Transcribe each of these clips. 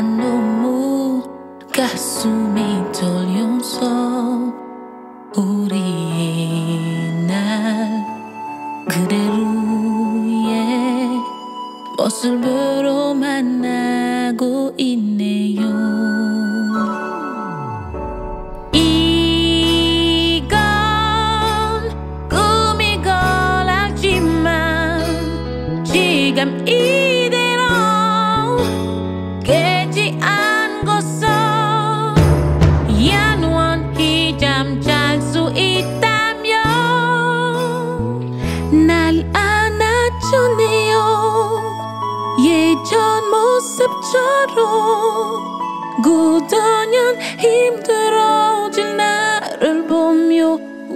난 너무 가슴이 떨려서 우리 날 그대로의 모습으로 만나고 있네요. 이건 꿈이건 알지만 지금 이대로 깨지 않고서 영원히 잠잘 수 있다면 날 안아주네요. 예전 모습처럼 굳어년 힘들어질 나를 보며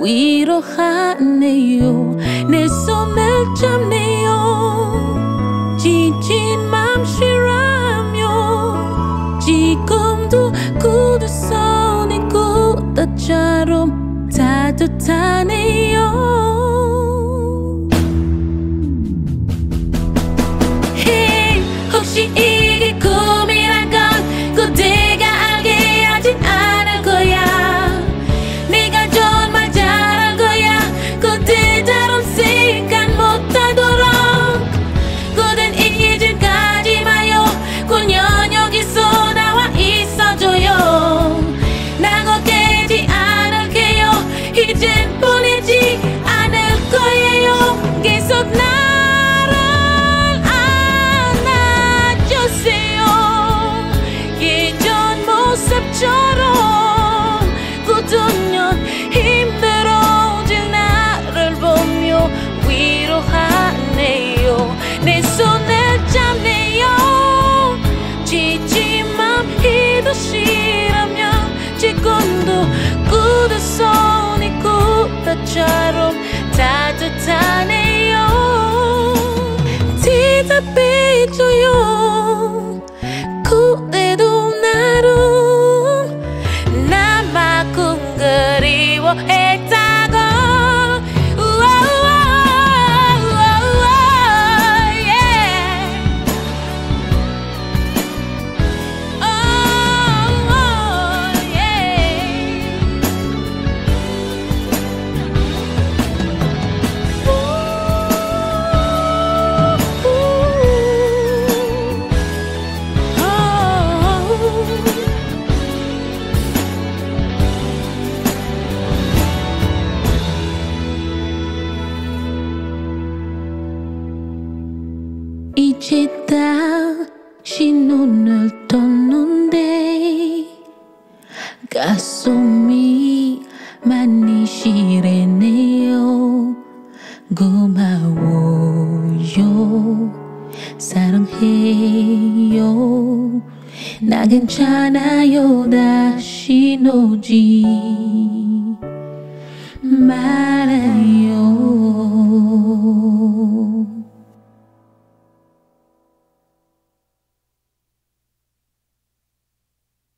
위로하네요. 내 손을 잡네요. 지친 맘쉬라며 지금도 굳은 손이 굳다처럼 따뜻하네요. 혹시 이게 꿈이란 건 그대가 알게 하진 않을 거야. 네가 정말 잘할 거야. 그대처럼 생각 못하도록. 그댄 이젠 가지 마요. 그냥 여기서 나와 있어줘요. 나 깨지 않을게요. 이젠 보내지 않을 거예요. 계속 모습처럼 굳은 년 힘들어질 나를 보며 위로하네요. 내 손을 잡네요. 지친 맘 이듯이라면 지금도 굳은 손이 굳다처럼 따뜻하네요. 대답해줘요. 그대도 나를 그리워했다고. 이제 다시 눈을 떴는데 가슴이 많이 시리네요. 고마워요. 사랑해요. 나 괜찮아요. 다시 오지 말아요.